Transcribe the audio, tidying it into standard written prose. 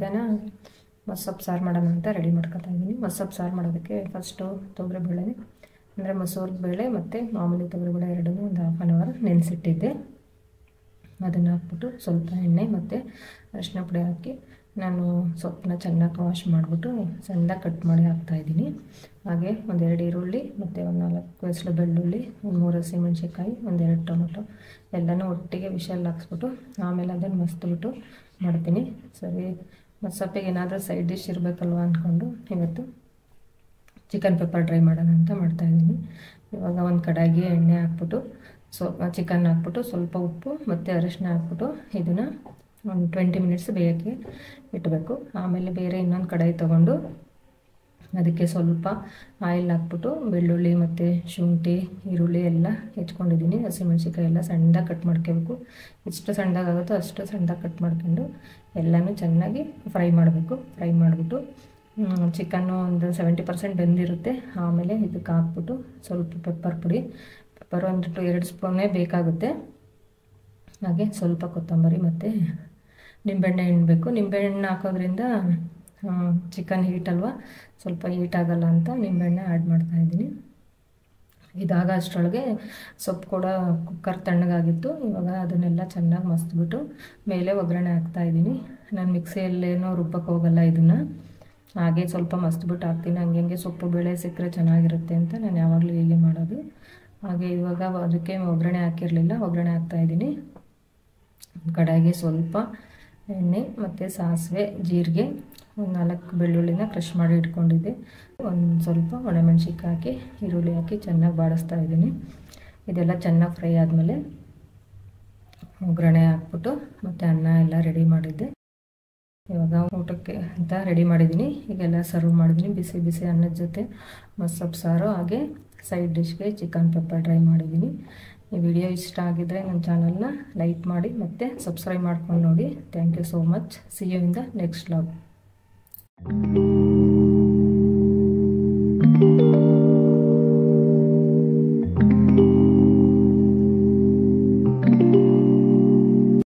ಬೇಳೆನ ಮಸೊಪ್ಪು ಸಾರು ಮಾಡೋಣ ಅಂತ ರೆಡಿ ಮಾಡ್ಕೊತಾ ಇದ್ದೀನಿ. ಮಸೊಪ್ಪು ಸಾರು ಮಾಡೋದಕ್ಕೆ ಫಸ್ಟು ತೊಗರಿಬೇಳೆ ಅಂದರೆ ಮಸೂರ ಬೇಳೆ ಮತ್ತು ಮಾಮೂಲಿ ತೊಗರಿಬೇಳೆ ಎರಡನ್ನೂ ಒಂದು ಹಾಫ್ ಆನ್ ಅವರ್ ನೆನೆಸಿಟ್ಟಿದ್ದೆ. ಅದನ್ನು ಹಾಕ್ಬಿಟ್ಟು ಸ್ವಲ್ಪ ಎಣ್ಣೆ ಮತ್ತು ಅರಿಶಿನ ಪುಡಿ ಹಾಕಿ ನಾನು ಸೊಪ್ಪನ್ನ ಚೆನ್ನಾಗಿ ವಾಶ್ ಮಾಡಿಬಿಟ್ಟು ಸಣ್ಣದಾಗಿ ಕಟ್ ಮಾಡಿ ಹಾಕ್ತಾಯಿದ್ದೀನಿ. ಹಾಗೆ ಒಂದೆರಡು ಈರುಳ್ಳಿ ಮತ್ತು ಒಂದು 4 ಎಸಳು ಬೆಳ್ಳುಳ್ಳಿ, ಒಂದು 3 ಹಸಿಮೆಣ್ಸಿನ್ಕಾಯಿ, ಒಂದೆರಡು ಟೊಮೊಟೊ ಎಲ್ಲನೂ ಒಟ್ಟಿಗೆ ವಿಷಲ್ ಹಾಕ್ಸ್ಬಿಟ್ಟು ಆಮೇಲೆ ಅದನ್ನು ಮಸ್ತ್ಬಿಟ್ಟು ಮಾಡ್ತೀನಿ. ಸರಿ, ಮಸೊಪ್ಪಿಗೆ ಏನಾದರೂ ಸೈಡ್ ಡಿಶ್ ಇರಬೇಕಲ್ವ ಅಂದ್ಕೊಂಡು ಇವತ್ತು ಚಿಕನ್ ಪೆಪ್ಪರ್ ಡ್ರೈ ಮಾಡೋಣ ಅಂತ ಮಾಡ್ತಾಯಿದ್ದೀನಿ. ಇವಾಗ ಒಂದು ಕಡಾಯಿಗೆ ಎಣ್ಣೆ ಹಾಕ್ಬಿಟ್ಟು ಚಿಕನ್ ಹಾಕ್ಬಿಟ್ಟು ಸ್ವಲ್ಪ ಉಪ್ಪು ಮತ್ತು ಅರಿಶಿನ ಹಾಕ್ಬಿಟ್ಟು ಇದನ್ನು ಒಂದು 20 ಮಿನಿಟ್ಸ್ ಬೇಯಕ್ಕೆ ಇಡಬೇಕು. ಆಮೇಲೆ ಬೇರೆ ಇನ್ನೊಂದು ಕಡಾಯಿ ತೊಗೊಂಡು ಅದಕ್ಕೆ ಸ್ವಲ್ಪ ಆಯಿಲ್ ಹಾಕ್ಬಿಟ್ಟು ಬೆಳ್ಳುಳ್ಳಿ ಮತ್ತು ಶುಂಠಿ, ಈರುಳ್ಳಿ ಎಲ್ಲ ಹೆಚ್ಕೊಂಡಿದ್ದೀನಿ. ಹಸಿಮೆಣ್ಸಿನ್ಕಾಯಿ ಎಲ್ಲ ಸಣ್ಣದಾಗಿ ಕಟ್ ಮಾಡ್ಕೋಬೇಕು. ಎಷ್ಟು ಸಣ್ಣದಾಗುತ್ತೋ ಅಷ್ಟು ಸಣ್ಣದಾಗಿ ಕಟ್ ಮಾಡ್ಕೊಂಡು ಎಲ್ಲನೂ ಚೆನ್ನಾಗಿ ಫ್ರೈ ಮಾಡಬೇಕು. ಫ್ರೈ ಮಾಡಿಬಿಟ್ಟು ಚಿಕನ್ನು ಒಂದು 70% ಬೆಂದಿರುತ್ತೆ. ಆಮೇಲೆ ಇದಕ್ಕೆ ಹಾಕ್ಬಿಟ್ಟು ಸ್ವಲ್ಪ ಪೆಪ್ಪರ್ ಪುಡಿ, ಪೆಪ್ಪರ್ ಒಂದು 2 ಸ್ಪೂನೇ ಬೇಕಾಗುತ್ತೆ. ಹಾಗೆ ಸ್ವಲ್ಪ ಕೊತ್ತಂಬರಿ ಮತ್ತು ನಿಂಬೆಹಣ್ಣೆ ಹಿಂಡಬೇಕು. ನಿಂಬೆಹಣ್ಣು ಹಾಕೋದ್ರಿಂದ ಚಿಕನ್ ಹೀಟ್ ಅಲ್ವಾ, ಸ್ವಲ್ಪ ಹೀಟ್ ಆಗೋಲ್ಲ ಅಂತ ನಿಂಬೆಹಣ್ಣೆ ಆ್ಯಡ್ ಮಾಡ್ತಾಯಿದ್ದೀನಿ. ಇದಾಗ ಅಷ್ಟರೊಳಗೆ ಸೊಪ್ಪು ಕೂಡ ಕುಕ್ಕರ್ ತಣ್ಣಗಾಗಿತ್ತು. ಇವಾಗ ಅದನ್ನೆಲ್ಲ ಚೆನ್ನಾಗಿ ಮಸ್ತ್ಬಿಟ್ಟು ಮೇಲೆ ಒಗ್ಗರಣೆ ಹಾಕ್ತಾಯಿದ್ದೀನಿ. ನಾನು ಮಿಕ್ಸಿಯಲ್ಲೇನೋ ರುಬ್ಬಕ್ಕೆ ಹೋಗಲ್ಲ, ಇದನ್ನು ಹಾಗೆ ಸ್ವಲ್ಪ ಮಸ್ತ್ಬಿಟ್ಟು ಹಾಕ್ತೀನಿ. ಹಂಗೆ ಸೊಪ್ಪು ಬೇಳೆ ಸಿಕ್ಕರೆ ಚೆನ್ನಾಗಿರುತ್ತೆ ಅಂತ ನಾನು ಯಾವಾಗಲೂ ಹೀಗೆ ಮಾಡೋದು. ಹಾಗೆ ಇವಾಗ ಅದಕ್ಕೆ ಒಗ್ಗರಣೆ ಹಾಕಿರಲಿಲ್ಲ, ಒಗ್ಗರಣೆ ಹಾಕ್ತಾಯಿದ್ದೀನಿ. ಕಡಾಯಿಗೆ ಸ್ವಲ್ಪ ಎಣ್ಣೆ ಮತ್ತು ಸಾಸಿವೆ, ಜೀರಿಗೆ, ಒಂದು 4 ಬೆಳ್ಳುಳ್ಳಿನ ಕ್ರಷ್ ಮಾಡಿ ಇಟ್ಕೊಂಡಿದ್ದೆ. ಒಂದು ಸ್ವಲ್ಪ ಒಣಮೆಣ್ಸಿನ್ಕಾಯಿ ಹಾಕಿ ಈರುಳ್ಳಿ ಹಾಕಿ ಚೆನ್ನಾಗಿ ಬಾಡಿಸ್ತಾ ಇದ್ದೀನಿ. ಇದೆಲ್ಲ ಚೆನ್ನಾಗಿ ಫ್ರೈ ಆದಮೇಲೆ ಒಗ್ಗರಣೆ ಹಾಕ್ಬಿಟ್ಟು ಮತ್ತು ಅನ್ನ ಎಲ್ಲ ರೆಡಿ ಮಾಡಿದ್ದೆ. ಇವಾಗ ಊಟಕ್ಕೆ ಅಂತ ರೆಡಿ ಮಾಡಿದ್ದೀನಿ. ಈಗೆಲ್ಲ ಸರ್ವ್ ಮಾಡಿದ್ದೀನಿ. ಬಿಸಿ ಬಿಸಿ ಅನ್ನದ ಜೊತೆ ಮಸೊಪ್ಪು ಸಾರು, ಹಾಗೆ ಸೈಡ್ ಡಿಶ್ಗೆ ಚಿಕನ್ ಪೆಪ್ಪರ್ ಡ್ರೈ ಮಾಡಿದ್ದೀನಿ. ಈ ವಿಡಿಯೋ ಇಷ್ಟ ಆಗಿದ್ದರೆ ನನ್ನ ಚಾನಲ್ನ ಲೈಕ್ ಮಾಡಿ ಮತ್ತು ಸಬ್ಸ್ಕ್ರೈಬ್ ಮಾಡ್ಕೊಂಡು ನೋಡಿ. Thank you so much. See you in the next vlog.